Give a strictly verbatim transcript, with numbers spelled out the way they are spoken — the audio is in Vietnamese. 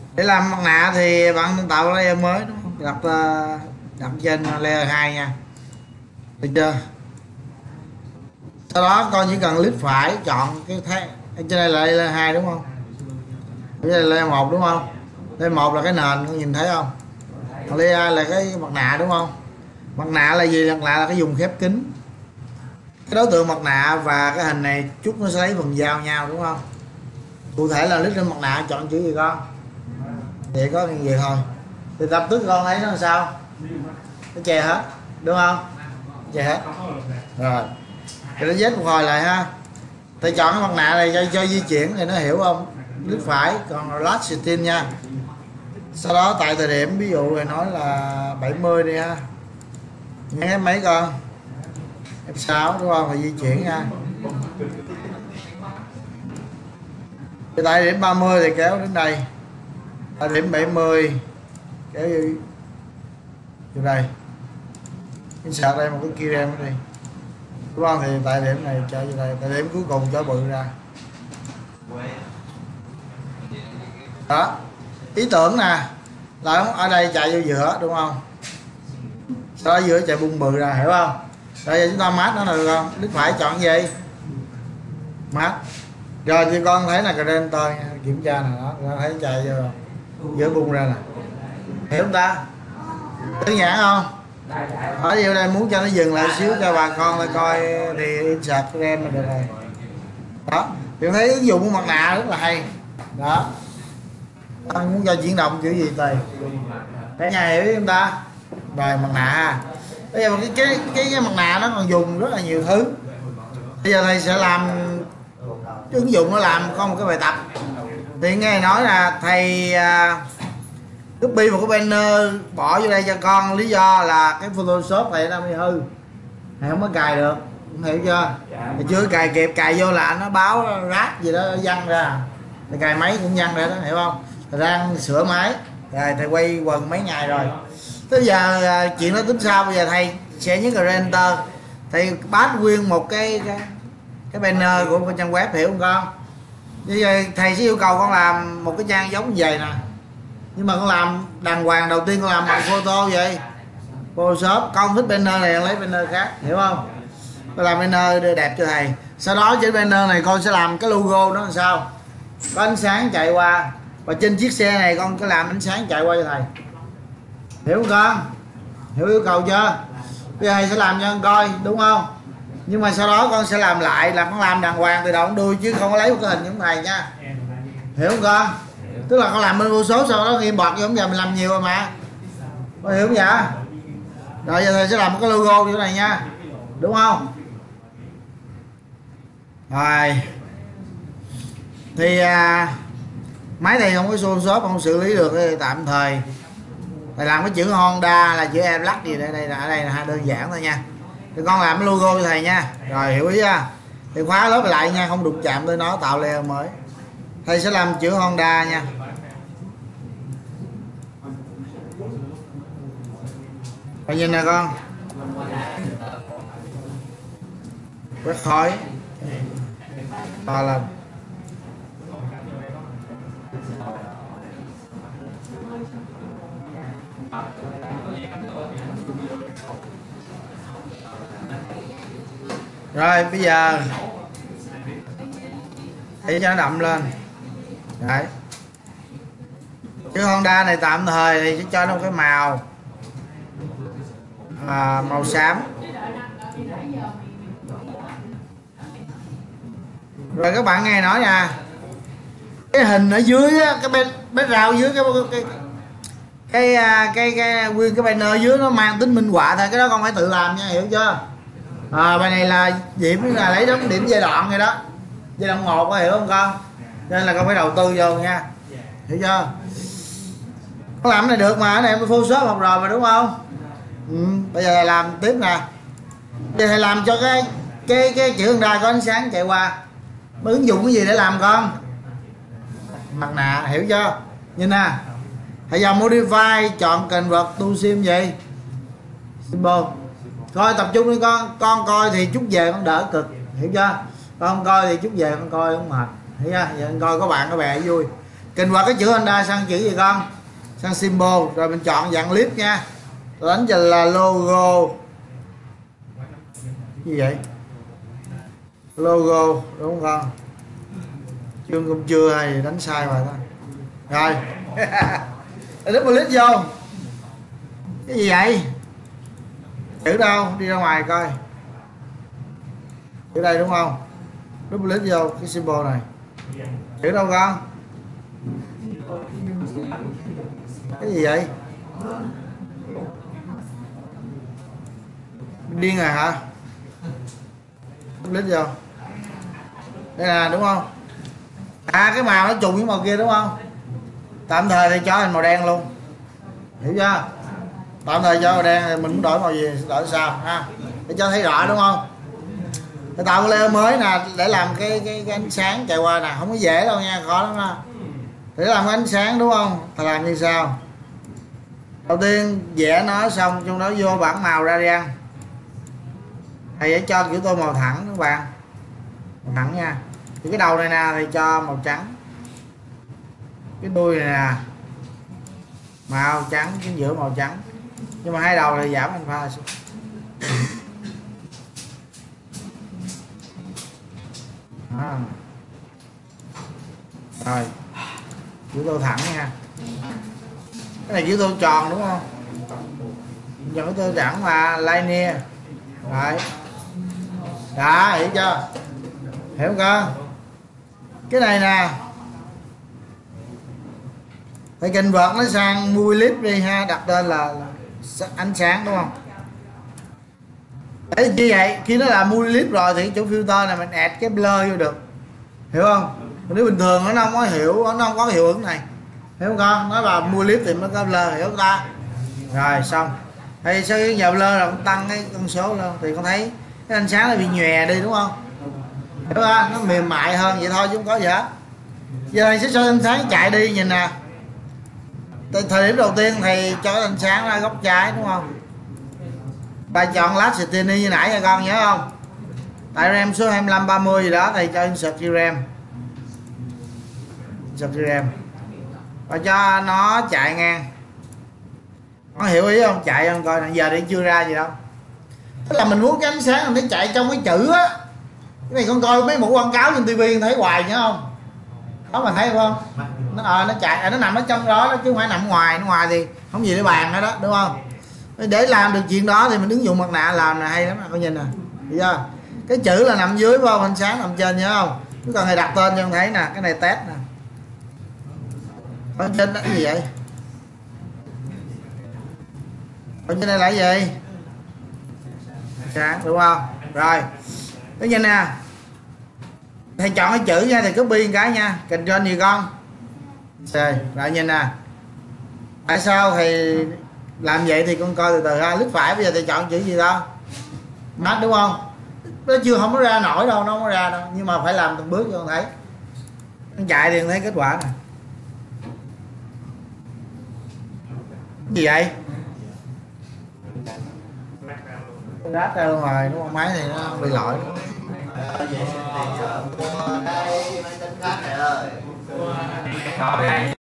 Để làm mặt nạ thì bạn nên tạo layer mới đúng không? Đặt ờ, đặt trên layer hai nha, được chưa? Sau đó con chỉ cần click phải chọn cái thế, trên đây là layer hai đúng không? Đây là layer một đúng không? Layer một là cái nền, con nhìn thấy không? Còn layer hai là cái mặt nạ đúng không? Mặt nạ là gì? Mặt nạ là cái vùng khép kín. Cái đối tượng mặt nạ và cái hình này chút nó sẽ lấy phần giao nhau đúng không? Cụ thể là click lên mặt nạ chọn chữ gì con? Vậy có như vậy thôi. Thì lập tức con thấy nó làm sao? Nó che hết đúng không? Che hết rồi. Thì nó dết một hồi lại ha. Thì chọn cái mặt nạ này cho, cho di chuyển thì nó hiểu không? Click phải, còn last setting nha. Sau đó tại thời điểm ví dụ rồi nói là bảy mươi đi ha. Nhấn mấy con? F sáu đúng không? Thì di chuyển nha. Thì tại điểm ba mươi thì kéo đến đây. Tại điểm bảy mươi kéo vô, vô đây. Insert đây một cái keyframe đi. Đúng không? Thì tại điểm này cho vô đây. Tại điểm cuối cùng cho bự ra. Đó. Ý tưởng nè là ở đây chạy vô giữa đúng không? Sau đó giữa chạy bung bự ra, hiểu không? Rồi giờ chúng ta mát nó được không? Click phải chọn gì? Mát. Rồi thì con thấy là Creator kiểm tra nè, đó, con thấy chạy vô rồi. Giữa bung ra nè. Hiểu không ta? Đơn giản không? Ở đây, đây muốn cho nó dừng lại xíu cho bà con lại coi thì insert frame là được rồi. Đó. Thì thấy ứng dụng của mặt nạ rất là hay. Đó. Anh muốn cho chuyển động kiểu gì tùy. Cả nhà hiểu chúng ta? Rồi mặt nạ. Bây giờ cái cái cái, cái mặt nạ nó còn dùng rất là nhiều thứ. Bây giờ thầy sẽ làm ứng dụng nó làm có một cái bài tập. Thì nghe nói là thầy uh, copy một cái banner bỏ vô đây cho con, lý do là cái Photoshop thầy nó bị hư, thầy không có cài được, hiểu chưa? Thầy chưa cài kịp, cài vô là nó báo rác gì đó văng ra, thầy cài máy cũng văng ra đó, hiểu không? Thầy đang sửa máy rồi, thầy quay quần mấy ngày rồi. Tới giờ chuyện đó tính sao? Bây giờ thầy sẽ nhấn cái Enter, thầy bắt nguyên một cái cái, cái banner của trang web, hiểu không con? Bây giờ thầy sẽ yêu cầu con làm một cái trang giống như vậy nè, nhưng mà con làm đàng hoàng. Đầu tiên con làm bằng photo vậy, Photoshop. Con thích banner này lấy banner khác, hiểu không? Con làm banner đẹp cho thầy. Sau đó trên banner này con sẽ làm cái logo đó làm sao có ánh sáng chạy qua, và trên chiếc xe này con có làm ánh sáng chạy qua cho thầy, hiểu không con? Hiểu yêu cầu chưa? Bây giờ thầy sẽ làm cho con coi đúng không? Nhưng mà sau đó con sẽ làm lại, là con làm đàng hoàng từ đầu đến đuôi, chứ không có lấy một cái hình giống thầy nha, hiểu không con? Tức là con làm bên vô số, sau đó ghi bọt vô, giờ mình làm nhiều rồi mà, có hiểu không vậy? Rồi giờ thầy sẽ làm một cái logo như thế này nha, đúng không? Rồi thì à, máy này không có Photoshop không xử lý được thì tạm thời thầy làm cái chữ Honda là chữ em lắc gì đây, đây là ở đây là đơn giản thôi nha. Thì con làm cái logo cho thầy nha, rồi hiểu ý ha? Thì khóa lớp lại nha, không đụng chạm tới nó, tạo layer mới. Thầy sẽ làm chữ Honda nha. Rồi nhìn nè con, quét khói to lên. Rồi bây giờ để cho nó đậm lên. Đấy, chữ Honda này tạm thời thì sẽ cho nó một cái màu à, màu xám. Rồi các bạn nghe nói nha, cái hình ở dưới á, cái bên bên rào dưới cái cái cái cái, cái, cái nguyên cái banner dưới nó mang tính minh họa thôi, cái đó con phải tự làm nha, hiểu chưa? À, bài này là điểm là lấy đóng điểm giai đoạn rồi đó, giai đoạn một có hiểu không con? Nên là con phải đầu tư vô nha, hiểu chưa? Con làm cái này được mà, cái này em Photoshop học rồi mà đúng không? Ừ, bây giờ làm tiếp nè. Bây giờ thầy làm cho cái cái cái chữ Honda có ánh sáng chạy qua. Mới ứng dụng cái gì để làm con? Mặt nạ, hiểu chưa? Nhìn nè, hãy vào modify, chọn convert to sim gì? Symbol. Coi tập trung đi con, con coi thì chút về con đỡ cực, hiểu chưa? Con không coi thì chút về con coi không mệt, hiểu chưa? Giờ con coi có bạn có bè vui. Kình qua cái chữ Honda sang chữ gì con? Sang symbol. Rồi mình chọn dạng clip nha. Rồi đánh cho là logo. Gì vậy? Logo đúng không con? Chương công chưa hay đánh sai rồi đó. Rồi. Double click vô. Cái gì vậy? Chữ đâu? Đi ra ngoài coi. Chữ đây đúng không? Double click vô cái symbol này. Chữ đâu con? Cái gì vậy? Điên rồi hả? Double click vô. Đây là đúng không? À cái màu nó trùng với màu kia đúng không? Tạm thời thì cho thành màu đen luôn. Hiểu chưa? Tạm thời cho màu đen thì mình muốn đổi màu gì đổi sao ha? Để cho thấy rõ đúng không? Để tạo cái layer mới nè để làm cái, cái cái ánh sáng chạy qua nè, không có dễ đâu nha, khó lắm đó. Để làm cái ánh sáng đúng không? Thầy làm như sao? Đầu tiên vẽ nó xong trong đó vô bảng màu radian. Thầy sẽ cho kiểu tô màu thẳng các bạn. Màu thẳng nha. Thì cái đầu này nè thì cho màu trắng. Cái đuôi này nè màu trắng, cái giữa màu trắng. Nhưng mà hai đầu thì giảm alpha xuống. À. Rồi chữ tô thẳng nha. Cái này chữ tô tròn đúng không? Giờ cái tô thẳng là linear. Rồi đó, hiểu chưa? Hiểu không con? Cái này nè phải kênh vợt nó sang movie clip đi ha, đặt tên là, là ánh sáng đúng không? Đấy như vậy khi nó là movie clip rồi thì chỗ filter này mình add cái blur vô được, hiểu không? Nếu bình thường nó không có hiểu, nó không có hiệu ứng này, hiểu không con? Nó là movie clip thì nó có blur, hiểu không ta? Rồi xong thì sau khi giờ blur là con tăng cái con số lên thì con thấy cái ánh sáng nó bị nhòe đi đúng không? Hiểu không? Nó mềm mại hơn vậy thôi chứ không có gì hết. Giờ này sẽ cho ánh sáng chạy đi, nhìn nè. Thời điểm đầu tiên thì cho ánh sáng ra góc trái đúng không? Bà chọn lát Steny như nãy nha con, nhớ không? Tại RAM số hai mươi lăm ba mươi gì đó thì cho insert RAM. Insert RAM. Và cho nó chạy ngang. Nó hiểu ý không? Chạy không coi nè, giờ đi chưa ra gì đâu. Tức là mình muốn cái ánh sáng mình thấy chạy trong cái chữ á. Cái này con coi mấy mẫu quảng cáo trên tivi thấy hoài nhớ không? Đó mà thấy không? Nó à, nó chạy, nó nằm ở trong đó, chứ không phải nằm ngoài, nó ngoài thì không gì để bàn hết đó, đúng không? Để làm được chuyện đó thì mình ứng dụng mặt nạ làm là hay lắm, con nhìn nè, hiểu chưa? Cái chữ là nằm dưới vào ánh sáng nằm trên, nhớ không? Chứ còn thầy đặt tên cho con thấy nè, cái này test nè. Ở trên đó cái gì vậy? Ở trên đây là cái gì? Sáng đúng không? Rồi, cái nhìn nè. Thầy chọn cái chữ nha, thì copy một cái nha, Ctrl gì con? C. Rồi nhìn nè. Tại sao thì làm vậy thì con coi từ từ ha. Click phải bây giờ thầy chọn chữ gì đó? Mắt đúng không? Nó chưa không có ra nổi đâu, nó không có ra đâu, nhưng mà phải làm từng bước cho con thấy. Nó chạy thì con thấy kết quả nè. Cái gì vậy? Rát ra luôn rồi, đúng không? Máy thì nó bị lỗi. Vậy thì mua đây máy tính khác này ơi.